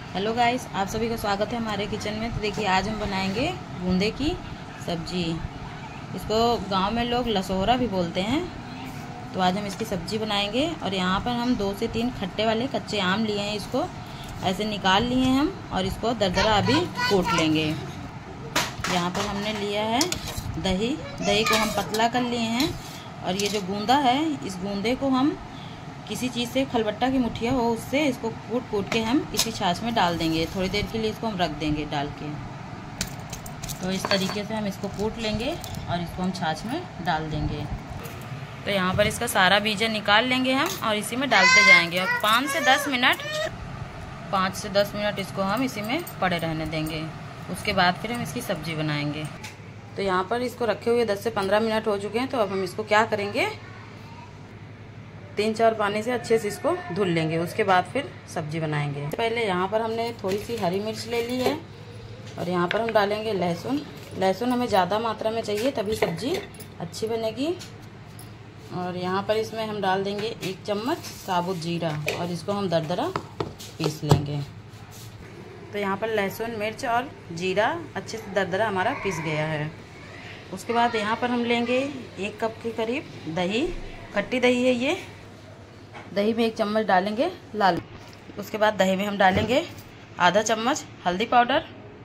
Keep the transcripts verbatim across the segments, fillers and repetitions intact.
Hello guys, आप सभी का स्वागत है हमारे किचन में। तो देखिए, आज हम बनाएंगे गूंदे की सब्जी। इसको गांव में लोग लसोहरा भी बोलते हैं। तो आज हम इसकी सब्जी बनाएंगे। और यहाँ पर हम दो से तीन खट्टे वाले कच्चे आम लिए हैं, इसको ऐसे निकाल लिए हैं हम, और इसको दरदरा अभी कूट लेंगे। यहाँ पर हमने लिया है दही। दही को हम पतला कर लिए हैं। और ये जो गूंदा है, इस गूंदे को हम किसी चीज़ से, खलबट्टा की मुठिया हो उससे इसको कूट कूट के हम इसी छाछ में डाल देंगे। थोड़ी देर के लिए इसको हम रख देंगे डाल के। तो इस तरीके से हम इसको कूट लेंगे और इसको हम छाछ में डाल देंगे। तो यहाँ पर इसका सारा बीजा निकाल लेंगे हम और इसी में डालते जाएंगे। और पाँच से दस मिनट पाँच से दस मिनट इसको हम इसी में पड़े रहने देंगे। उसके बाद फिर हम इसकी सब्जी बनाएंगे। तो यहाँ पर इसको रखे हुए दस से पंद्रह मिनट हो चुके हैं। तो अब हम इसको क्या करेंगे, तीन चार पानी से अच्छे से इसको धुल लेंगे। उसके बाद फिर सब्जी बनाएंगे। पहले यहाँ पर हमने थोड़ी सी हरी मिर्च ले ली है और यहाँ पर हम डालेंगे लहसुन। लहसुन हमें ज़्यादा मात्रा में चाहिए, तभी सब्जी अच्छी बनेगी। और यहाँ पर इसमें हम डाल देंगे एक चम्मच साबुत जीरा और इसको हम दरदरा पीस लेंगे। तो यहाँ पर लहसुन, मिर्च और जीरा अच्छे से दरदरा हमारा पीस गया है। उसके बाद यहाँ पर हम लेंगे एक कप के करीब दही। खट्टी दही है ये। दही में एक चम्मच डालेंगे लाल। उसके बाद दही में हम डालेंगे आधा चम्मच हल्दी पाउडर,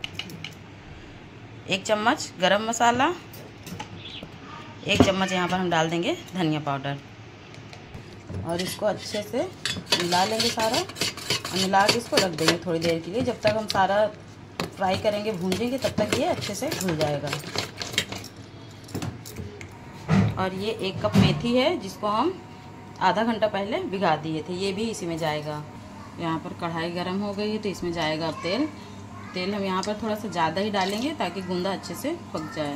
एक चम्मच गरम मसाला, एक चम्मच यहाँ पर हम डाल देंगे धनिया पाउडर। और इसको अच्छे से मिला लेंगे सारा। और मिला के इसको रख देंगे थोड़ी देर के लिए। जब तक हम सारा फ्राई करेंगे, भूंजेंगे, तब तक ये अच्छे से घुल जाएगा। और ये एक कप मेथी है, जिसको हम आधा घंटा पहले भिगा दिए थे, ये भी इसी में जाएगा। यहाँ पर कढ़ाई गरम हो गई है, तो इसमें जाएगा अब तेल। तेल हम यहाँ पर थोड़ा सा ज़्यादा ही डालेंगे ताकि गूंदा अच्छे से पक जाए।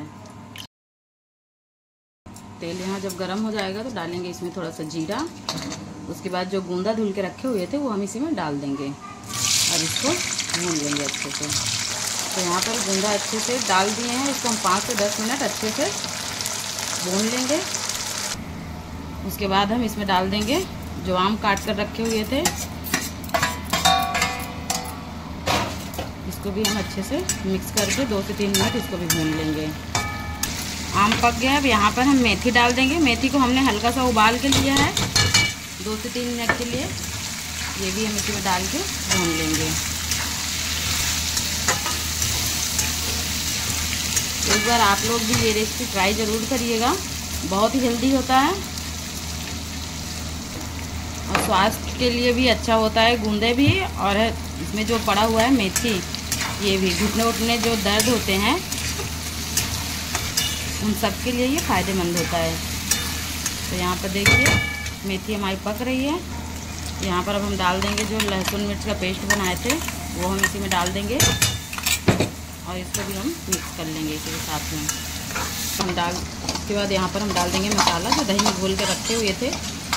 तेल यहाँ जब गरम हो जाएगा तो डालेंगे इसमें थोड़ा सा जीरा। उसके बाद जो गूंदा धुल के रखे हुए थे वो हम इसी में डाल देंगे और इसको भून लेंगे अच्छे से। तो यहाँ पर गूंदा अच्छे से डाल दिए हैं, इसको हम पाँच से दस मिनट अच्छे से भून लेंगे। उसके बाद हम इसमें डाल देंगे जो आम काट कर रखे हुए थे, इसको भी हम अच्छे से मिक्स करके दो से तीन मिनट इसको भी भून लेंगे। आम पक गया। अब यहाँ पर हम मेथी डाल देंगे। मेथी को हमने हल्का सा उबाल के लिया है दो से तीन मिनट के लिए। ये भी हम इसी में डाल के भून लेंगे। एक बार आप लोग भी ये रेसिपी ट्राई ज़रूर करिएगा, बहुत ही हेल्दी होता है और स्वास्थ्य के लिए भी अच्छा होता है। गूंदे भी, और इसमें जो पड़ा हुआ है मेथी, ये भी घुटने उठने जो दर्द होते हैं उन सब के लिए ये फ़ायदेमंद होता है। तो यहाँ पर देखिए मेथी हमारी पक रही है। यहाँ पर अब हम डाल देंगे जो लहसुन मिर्च का पेस्ट बनाए थे, वो हम इसी में डाल देंगे और इसको भी हम मिक्स कर लेंगे इसी के साथ में। हम डाल उसके बाद यहाँ पर हम डाल देंगे मसाला जो दही में घोल के रखे हुए थे।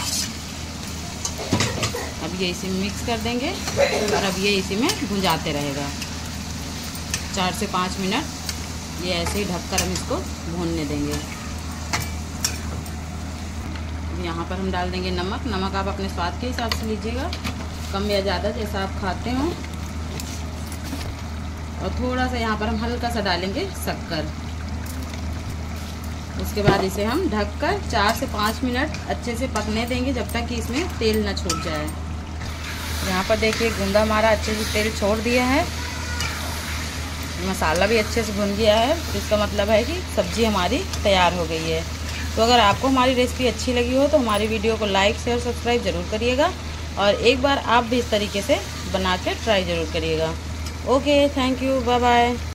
अब ये इसी में मिक्स कर देंगे और अब ये इसी में भुंजाते रहेगा चार से पाँच मिनट। ये ऐसे ही ढककर हम इसको भूनने देंगे। यहाँ पर हम डाल देंगे नमक। नमक आप अपने स्वाद के हिसाब से लीजिएगा, कम या ज़्यादा जैसा आप खाते हो। और थोड़ा सा यहाँ पर हम हल्का सा डालेंगे शक्कर। उसके बाद इसे हम ढककर चार से पाँच मिनट अच्छे से पकने देंगे, जब तक कि इसमें तेल न छूट जाए। यहाँ पर देखिए गूंदा हमारा अच्छे से तेल छोड़ दिया है, मसाला भी अच्छे से भुन गया है। तो इसका मतलब है कि सब्ज़ी हमारी तैयार हो गई है। तो अगर आपको हमारी रेसिपी अच्छी लगी हो तो हमारी वीडियो को लाइक, शेयर, सब्सक्राइब ज़रूर करिएगा। और एक बार आप भी इस तरीके से बना के ट्राई ज़रूर करिएगा। Okay, thank you, bye bye.